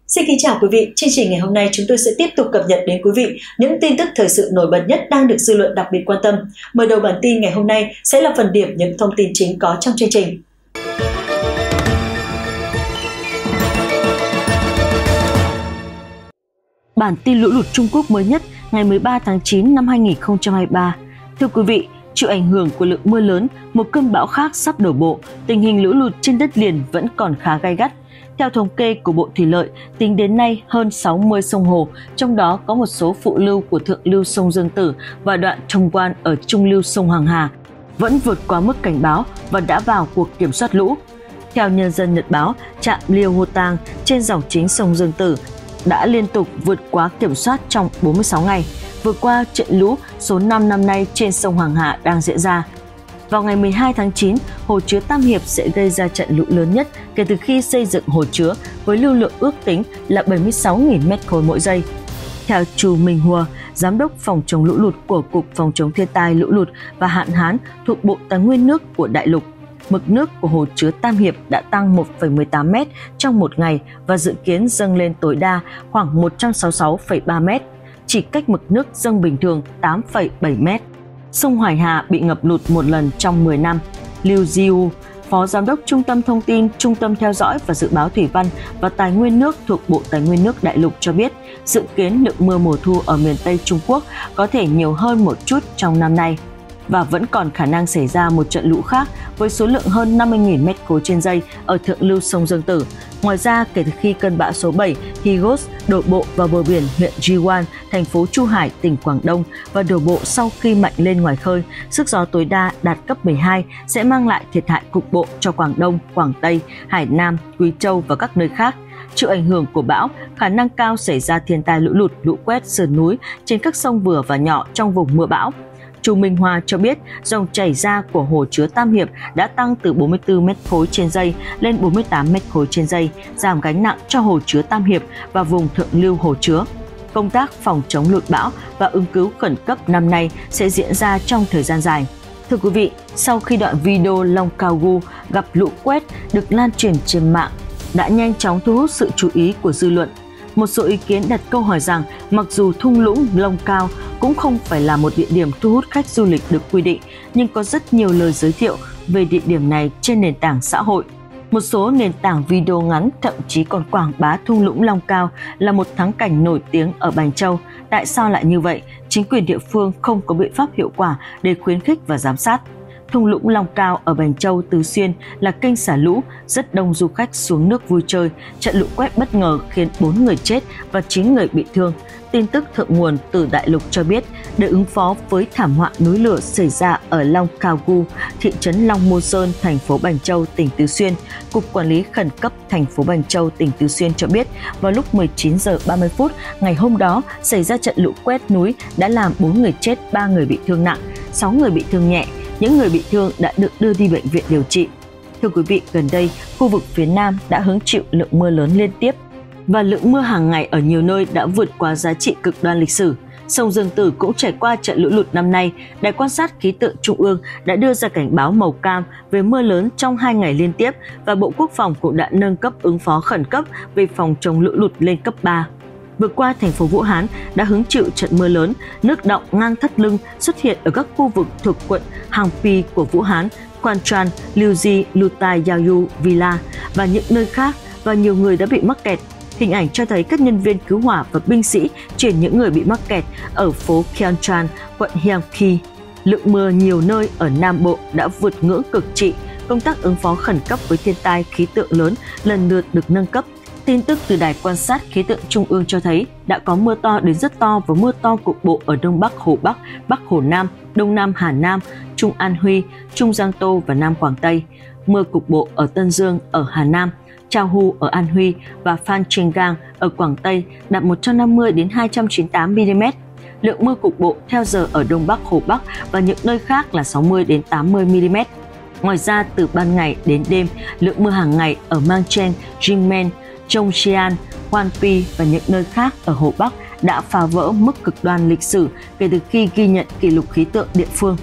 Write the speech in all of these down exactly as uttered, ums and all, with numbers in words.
Xin kính chào quý vị, chương trình ngày hôm nay chúng tôi sẽ tiếp tục cập nhật đến quý vị những tin tức thời sự nổi bật nhất đang được dư luận đặc biệt quan tâm. Mở đầu bản tin ngày hôm nay sẽ là phần điểm những thông tin chính có trong chương trình. Bản tin lũ lụt Trung Quốc mới nhất ngày mười ba tháng chín năm hai nghìn không trăm hai mươi ba. Thưa quý vị, chịu ảnh hưởng của lượng mưa lớn, một cơn bão khác sắp đổ bộ, tình hình lũ lụt trên đất liền vẫn còn khá gay gắt. Theo thống kê của Bộ Thủy lợi, tính đến nay hơn sáu mươi sông hồ, trong đó có một số phụ lưu của thượng lưu sông Dương Tử và đoạn thông quan ở trung lưu sông Hoàng Hà, vẫn vượt quá mức cảnh báo và đã vào cuộc kiểm soát lũ. Theo Nhân dân Nhật báo, trạm Liêu Hô Tang trên dòng chính sông Dương Tử đã liên tục vượt quá kiểm soát trong bốn mươi sáu ngày. Vừa qua, trận lũ số năm năm nay trên sông Hoàng Hà đang diễn ra. Vào ngày mười hai tháng chín, hồ chứa Tam Hiệp sẽ gây ra trận lũ lớn nhất kể từ khi xây dựng hồ chứa với lưu lượng ước tính là bảy mươi sáu nghìn mét khối mỗi giây. Theo Chu Minh Hùa, Giám đốc phòng chống lũ lụt của Cục Phòng chống thiên tai lũ lụt và hạn hán thuộc Bộ Tài nguyên nước của Đại lục, mực nước của hồ chứa Tam Hiệp đã tăng một phẩy mười tám mét trong một ngày và dự kiến dâng lên tối đa khoảng một trăm sáu mươi sáu phẩy ba mét, chỉ cách mực nước dâng bình thường tám phẩy bảy mét. Sông Hoài Hà bị ngập lụt một lần trong mười năm. Liu Jiu, Phó Giám đốc Trung tâm Thông tin, Trung tâm Theo dõi và Dự báo Thủy văn và Tài nguyên nước thuộc Bộ Tài nguyên nước Đại lục cho biết, dự kiến lượng mưa mùa thu ở miền Tây Trung Quốc có thể nhiều hơn một chút trong năm nay và vẫn còn khả năng xảy ra một trận lũ khác với số lượng hơn năm mươi nghìn mét khối trên giây ở thượng lưu sông Dương Tử. Ngoài ra, kể từ khi cơn bão số bảy Higos đổ bộ vào bờ biển huyện Jiwan, thành phố Chu Hải, tỉnh Quảng Đông và đổ bộ sau khi mạnh lên ngoài khơi, sức gió tối đa đạt cấp mười hai sẽ mang lại thiệt hại cục bộ cho Quảng Đông, Quảng Tây, Hải Nam, Quý Châu và các nơi khác. Chịu ảnh hưởng của bão, khả năng cao xảy ra thiên tai lũ lụt, lũ quét sườn núi trên các sông vừa và nhỏ trong vùng mưa bão. Chu Minh Hoa cho biết dòng chảy ra của hồ chứa Tam Hiệp đã tăng từ bốn mươi tư mét khối trên giây lên bốn mươi tám mét khối trên giây, giảm gánh nặng cho hồ chứa Tam Hiệp và vùng thượng lưu hồ chứa. Công tác phòng chống lụt bão và ứng cứu khẩn cấp năm nay sẽ diễn ra trong thời gian dài. Thưa quý vị, sau khi đoạn video Long Cao Gu gặp lũ quét được lan truyền trên mạng đã nhanh chóng thu hút sự chú ý của dư luận, một số ý kiến đặt câu hỏi rằng mặc dù thung lũng Long Cao cũng không phải là một địa điểm thu hút khách du lịch được quy định, nhưng có rất nhiều lời giới thiệu về địa điểm này trên nền tảng xã hội. Một số nền tảng video ngắn thậm chí còn quảng bá thung lũng Long Cao là một thắng cảnh nổi tiếng ở Bành Châu. Tại sao lại như vậy? Chính quyền địa phương không có biện pháp hiệu quả để khuyến khích và giám sát. Thung lũng Long Cao ở Bành Châu, Tứ Xuyên là kênh xả lũ, rất đông du khách xuống nước vui chơi. Trận lũ quét bất ngờ khiến bốn người chết và chín người bị thương. Tin tức thượng nguồn từ Đại lục cho biết, để ứng phó với thảm họa núi lửa xảy ra ở Long Cao Gu, thị trấn Long Môn Sơn, thành phố Bành Châu, tỉnh Tứ Xuyên, Cục Quản lý Khẩn cấp thành phố Bành Châu, tỉnh Tứ Xuyên cho biết, vào lúc mười chín giờ ba mươi phút ngày hôm đó xảy ra trận lũ quét núi đã làm bốn người chết, ba người bị thương nặng, sáu người bị thương nhẹ. Những người bị thương đã được đưa đi bệnh viện điều trị. Thưa quý vị, gần đây, khu vực phía Nam đã hứng chịu lượng mưa lớn liên tiếp và lượng mưa hàng ngày ở nhiều nơi đã vượt quá giá trị cực đoan lịch sử. Sông Dương Tử cũng trải qua trận lũ lụt năm nay. Đài quan sát khí tượng Trung ương đã đưa ra cảnh báo màu cam về mưa lớn trong hai ngày liên tiếp và Bộ Quốc phòng cũng đã nâng cấp ứng phó khẩn cấp về phòng chống lũ lụt lên cấp ba. Vừa qua, thành phố Vũ Hán đã hứng chịu trận mưa lớn, nước đọng ngang thắt lưng xuất hiện ở các khu vực thuộc quận Hàng Pi của Vũ Hán, Quan Tran, Liu Ji, Lutai Yayu, Villa và những nơi khác, và nhiều người đã bị mắc kẹt. Hình ảnh cho thấy các nhân viên cứu hỏa và binh sĩ chuyển những người bị mắc kẹt ở phố Kyeontran, quận Hyangki. Lượng mưa nhiều nơi ở Nam Bộ đã vượt ngưỡng cực trị. Công tác ứng phó khẩn cấp với thiên tai khí tượng lớn lần lượt được nâng cấp. Tin tức từ Đài quan sát khí tượng Trung ương cho thấy đã có mưa to đến rất to và mưa to cục bộ ở Đông Bắc Hồ Bắc, Bắc Hồ Nam, Đông Nam Hà Nam, Trung An Huy, Trung Giang Tô và Nam Quảng Tây. Mưa cục bộ ở Tân Dương ở Hà Nam, Chao Hu ở An Huy và Phan Chinh Gang ở Quảng Tây đạt một trăm năm mươi đến hai trăm chín mươi tám mi-li-mét. Lượng mưa cục bộ theo giờ ở Đông Bắc Hồ Bắc và những nơi khác là sáu mươi đến tám mươi mi-li-mét. Ngoài ra, từ ban ngày đến đêm, lượng mưa hàng ngày ở Mang Chen, Jinmen, Zhongshan, Wanpi và những nơi khác ở Hồ Bắc đã phá vỡ mức cực đoan lịch sử kể từ khi ghi nhận kỷ lục khí tượng địa phương.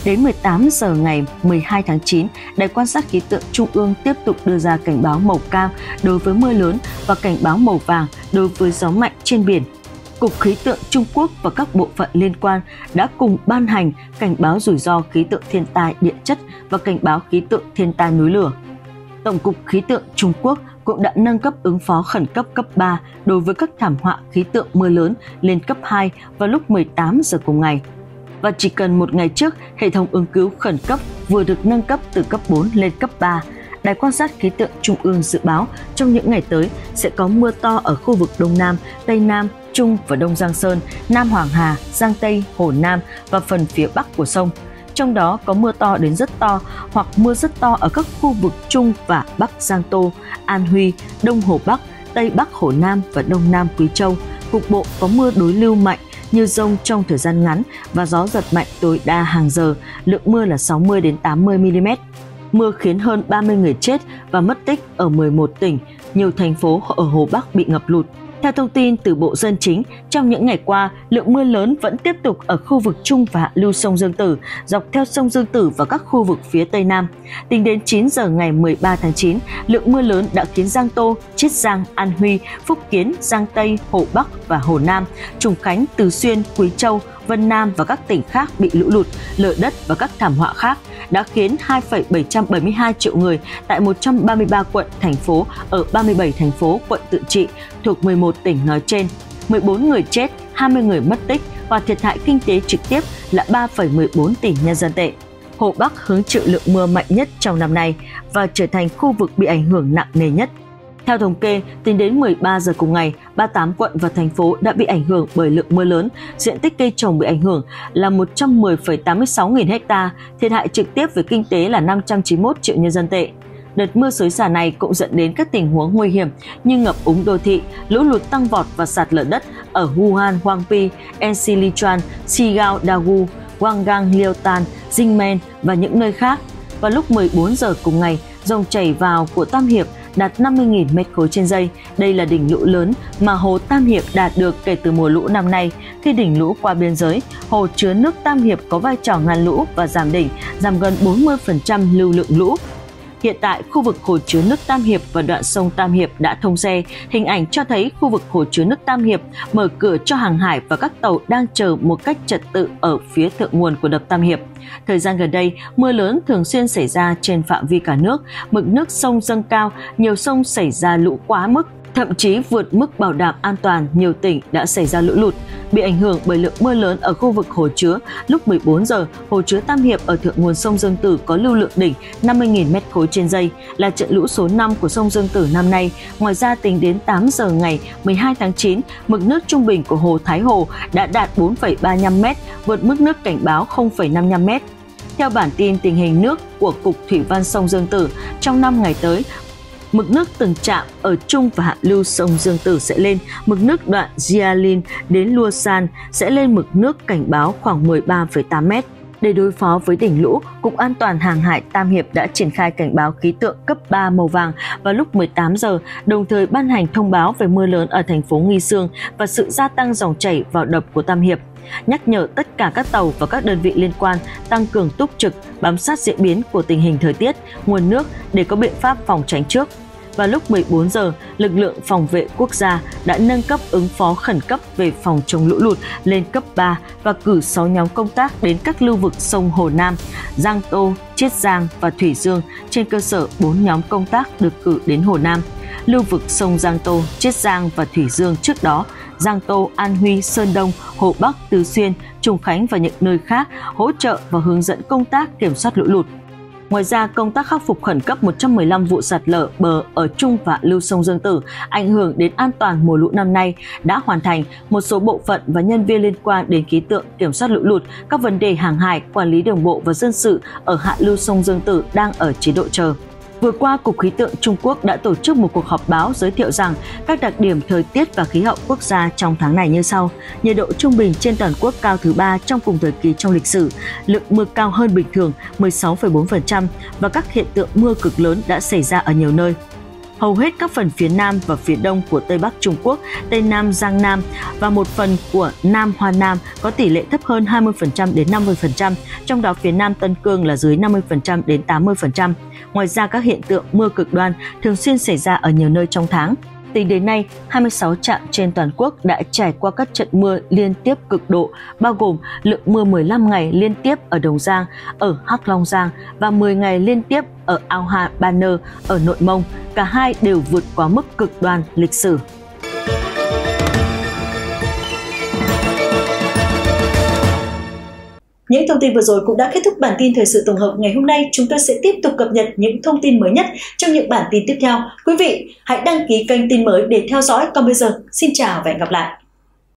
Đến mười tám giờ ngày mười hai tháng chín, Đài quan sát khí tượng Trung ương tiếp tục đưa ra cảnh báo màu cam đối với mưa lớn và cảnh báo màu vàng đối với gió mạnh trên biển. Cục Khí tượng Trung Quốc và các bộ phận liên quan đã cùng ban hành cảnh báo rủi ro khí tượng thiên tai địa chất và cảnh báo khí tượng thiên tai núi lửa. Tổng cục Khí tượng Trung Quốc cũng đã nâng cấp ứng phó khẩn cấp cấp ba đối với các thảm họa khí tượng mưa lớn lên cấp hai vào lúc mười tám giờ cùng ngày. Và chỉ cần một ngày trước, hệ thống ứng cứu khẩn cấp vừa được nâng cấp từ cấp bốn lên cấp ba. Đài quan sát khí tượng Trung ương dự báo trong những ngày tới sẽ có mưa to ở khu vực Đông Nam, Tây Nam, Trung và Đông Giang Sơn, Nam Hoàng Hà, Giang Tây, Hồ Nam và phần phía Bắc của sông. Trong đó có mưa to đến rất to hoặc mưa rất to ở các khu vực Trung và Bắc Giang Tô, An Huy, Đông Hồ Bắc, Tây Bắc Hồ Nam và Đông Nam Quý Châu. Cục bộ có mưa đối lưu mạnh như dông trong thời gian ngắn và gió giật mạnh tối đa hàng giờ, lượng mưa là sáu mươi đến tám mươi mi-li-mét. Mưa khiến hơn ba mươi người chết và mất tích ở mười một tỉnh, nhiều thành phố ở Hồ Bắc bị ngập lụt. Theo thông tin từ Bộ Dân Chính, trong những ngày qua, lượng mưa lớn vẫn tiếp tục ở khu vực Trung và hạ lưu sông Dương Tử, dọc theo sông Dương Tử và các khu vực phía Tây Nam. Tính đến chín giờ ngày mười ba tháng chín, lượng mưa lớn đã khiến Giang Tô, Chiết Giang, An Huy, Phúc Kiến, Giang Tây, Hồ Bắc và Hồ Nam, Trùng Khánh, Từ Xuyên, Quý Châu, Vân Nam và các tỉnh khác bị lũ lụt, lở đất và các thảm họa khác, đã khiến hai phẩy bảy trăm bảy mươi hai triệu người tại một trăm ba mươi ba quận, thành phố ở ba mươi bảy thành phố, quận tự trị thuộc mười một tỉnh nói trên. mười bốn người chết, hai mươi người mất tích và thiệt hại kinh tế trực tiếp là ba phẩy mười bốn tỷ nhân dân tệ. Hồ Bắc hứng chịu lượng mưa mạnh nhất trong năm nay và trở thành khu vực bị ảnh hưởng nặng nề nhất. Theo thống kê, tính đến mười ba giờ cùng ngày, ba mươi tám quận và thành phố đã bị ảnh hưởng bởi lượng mưa lớn. Diện tích cây trồng bị ảnh hưởng là một trăm mười phẩy tám mươi sáu nghìn ha, thiệt hại trực tiếp về kinh tế là năm trăm chín mươi mốt triệu nhân dân tệ. Đợt mưa xối xả này cũng dẫn đến các tình huống nguy hiểm như ngập úng đô thị, lũ lụt tăng vọt và sạt lở đất ở Wuhan, Huangpi, Ensi-Lichuan, Sigao, Daegu, Wangang, Liaotan, Jingmen và những nơi khác. Vào lúc mười bốn giờ cùng ngày, dòng chảy vào của Tam Hiệp đạt năm mươi nghìn mét khối trên giây. Đây là đỉnh lũ lớn mà hồ Tam Hiệp đạt được kể từ mùa lũ năm nay. Khi đỉnh lũ qua biên giới, hồ chứa nước Tam Hiệp có vai trò ngăn lũ và giảm đỉnh, giảm gần bốn mươi phần trăm lưu lượng lũ. Hiện tại, khu vực hồ chứa nước Tam Hiệp và đoạn sông Tam Hiệp đã thông xe. Hình ảnh cho thấy khu vực hồ chứa nước Tam Hiệp mở cửa cho hàng hải và các tàu đang chờ một cách trật tự ở phía thượng nguồn của đập Tam Hiệp. Thời gian gần đây, mưa lớn thường xuyên xảy ra trên phạm vi cả nước, mực nước sông dâng cao, nhiều sông xảy ra lũ quá mức, thậm chí vượt mức bảo đảm an toàn, nhiều tỉnh đã xảy ra lũ lụt. Bị ảnh hưởng bởi lượng mưa lớn ở khu vực hồ chứa, lúc mười bốn giờ, hồ chứa Tam Hiệp ở thượng nguồn sông Dương Tử có lưu lượng đỉnh năm mươi nghìn mét khối trên giây, là trận lũ số năm của sông Dương Tử năm nay. Ngoài ra, tính đến tám giờ ngày mười hai tháng chín, mực nước trung bình của hồ Thái Hồ đã đạt bốn phẩy ba mươi lăm mét, vượt mức nước cảnh báo không phẩy năm mươi lăm mét. Theo bản tin tình hình nước của Cục Thủy văn sông Dương Tử, trong năm ngày tới, mực nước từng trạm ở trung và hạ lưu sông Dương Tử sẽ lên, mực nước đoạn Jialin đến Lua San sẽ lên mực nước cảnh báo khoảng mười ba phẩy tám mét. Để đối phó với đỉnh lũ, Cục An toàn Hàng hải Tam Hiệp đã triển khai cảnh báo khí tượng cấp ba màu vàng vào lúc mười tám giờ, đồng thời ban hành thông báo về mưa lớn ở thành phố Nghi Sương và sự gia tăng dòng chảy vào đập của Tam Hiệp, nhắc nhở tất cả các tàu và các đơn vị liên quan tăng cường túc trực, bám sát diễn biến của tình hình thời tiết, nguồn nước để có biện pháp phòng tránh trước. Vào lúc mười bốn giờ, lực lượng phòng vệ quốc gia đã nâng cấp ứng phó khẩn cấp về phòng chống lũ lụt lên cấp ba và cử sáu nhóm công tác đến các lưu vực sông Hồ Nam, Giang Tô, Chiết Giang và Thủy Dương. Trên cơ sở bốn nhóm công tác được cử đến Hồ Nam, lưu vực sông Giang Tô, Chiết Giang và Thủy Dương trước đó, Giang Tô, An Huy, Sơn Đông, Hồ Bắc, Từ Xuyên, Trùng Khánh và những nơi khác hỗ trợ và hướng dẫn công tác kiểm soát lũ lụt. Ngoài ra, công tác khắc phục khẩn cấp một trăm mười lăm vụ sạt lở bờ ở trung và lưu sông Dương Tử ảnh hưởng đến an toàn mùa lũ năm nay đã hoàn thành. Một số bộ phận và nhân viên liên quan đến khí tượng, kiểm soát lũ lụt, các vấn đề hàng hải, quản lý đường bộ và dân sự ở hạ lưu sông Dương Tử đang ở chế độ chờ. Vừa qua, Cục Khí tượng Trung Quốc đã tổ chức một cuộc họp báo giới thiệu rằng các đặc điểm thời tiết và khí hậu quốc gia trong tháng này như sau. Nhiệt độ trung bình trên toàn quốc cao thứ ba trong cùng thời kỳ trong lịch sử, lượng mưa cao hơn bình thường mười sáu phẩy bốn phần trăm và các hiện tượng mưa cực lớn đã xảy ra ở nhiều nơi. Hầu hết các phần phía Nam và phía Đông của Tây Bắc Trung Quốc, Tây Nam Giang Nam và một phần của Nam Hoa Nam có tỷ lệ thấp hơn hai mươi phần trăm đến năm mươi phần trăm, trong đó phía Nam Tân Cương là dưới năm mươi phần trăm đến tám mươi phần trăm. Ngoài ra, các hiện tượng mưa cực đoan thường xuyên xảy ra ở nhiều nơi trong tháng. Tính đến nay, hai mươi sáu trạm trên toàn quốc đã trải qua các trận mưa liên tiếp cực độ, bao gồm lượng mưa mười lăm ngày liên tiếp ở Đồng Giang, ở Hắc Long Giang và mười ngày liên tiếp ở Ao Hà Ba Nơ ở Nội Mông. Cả hai đều vượt quá mức cực đoan lịch sử. Những thông tin vừa rồi cũng đã kết thúc bản tin thời sự tổng hợp ngày hôm nay. Chúng tôi sẽ tiếp tục cập nhật những thông tin mới nhất trong những bản tin tiếp theo. Quý vị hãy đăng ký kênh Tin Mới để theo dõi. Còn bây giờ, xin chào và hẹn gặp lại.